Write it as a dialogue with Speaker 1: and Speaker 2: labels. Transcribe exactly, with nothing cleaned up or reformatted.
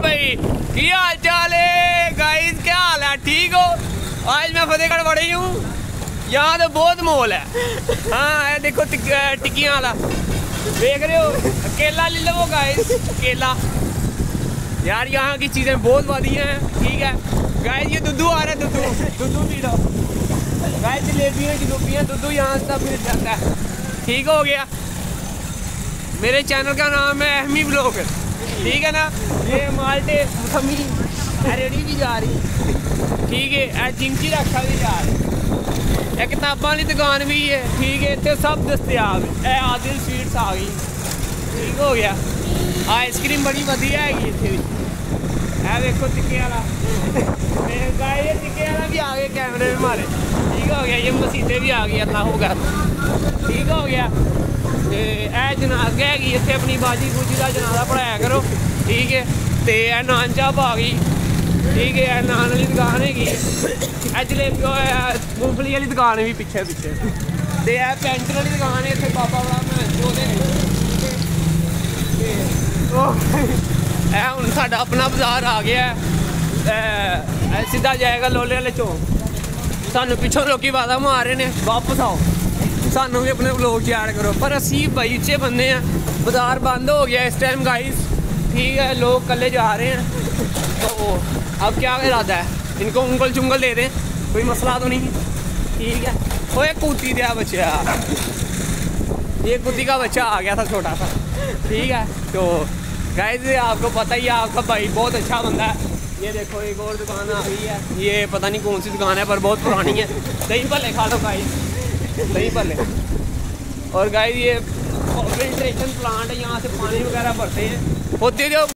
Speaker 1: भाई की हाल चाल है गाइस, क्या हाल है? ठीक हो? आज मैं फतेहगढ़ बड़ी हूँ, यहाँ तो बहुत मॉल है। हाँ ये देखो टिक्कियाँ वाला देख रहे हो, केला ले लो गाइस, केला यार यहाँ की चीज़ें बहुत बढ़िया हैं। ठीक है गाइस, ये दुद्धू आ रहा है, दुद्धू दुद्धू पी लो गाइस, जलेबियाँ जलेबियाँ दुद्धू यहाँ सब मिल जाता है। ठीक हो गया। मेरे चैनल का नाम है अहमी ब्लॉग, ठीक है ना। ये माल्टे मौसमी रेडी भी जा रही, ठीक है। जिंकी रखा भी जा रही, किताबों वाली दुकान भी है, ठीक है। इतने सब दस्तियाब है। आदिल स्वीट्स आ गई, ठीक हो गया। आइसक्रीम बड़ी वधिया है इतने भी। है देखो टिक्के वाला, ये टिक्के वाला भी आ गए कैमरे में हमारे, ठीक हो गया। ये मसीते भी आ गई, अल्लाह होगा, ठीक हो गया। ए जनाजे हैगी इतने, अपनी बाजी बूजी का जनाजा पढ़ाया करो, ठीक है। तो यह नान चाप आ गई, ठीक है। यह नान वाली दुकान हैगी, जलेबी मूंगफली वाली दुकान भी पिछे पिछे। तो यह पेंटर वाली दुकान है, इतने बाबा बड़ा हूँ साडा अपना बाजार आ गया है। सीधा जाएगा लोले वाले चौक। सानू पिछों लोग वादा मार रहे हैं वापस आओ, सानू भी अपने लोग याद करो, पर असी भाई अच्छे बंदे हैं। बाजार बंद हो गया इस टाइम गाइस, ठीक है। लोग कल्ले जा रहे हैं, तो अब क्या इरादा है? इनको उंगल चुंगल दे दें, कोई मसला तो नहीं, ठीक है। वो एक कुत्ती दिया बच्चा, ये कुत्ती का बच्चा आ गया था छोटा सा, ठीक है। तो गाइस आपको पता ही है, आपका भाई बहुत अच्छा बंदा है। ये देखो एक और दुकान आ गई है, ये पता नहीं कौन सी दुकान है पर बहुत पुरानी है। दही भल्ले खा लो गाइस, दही भल्ले। और गाइस ये फिल्ट्रेशन प्लांट है, यहाँ से पानी वगैरह भरते हैं, होते जो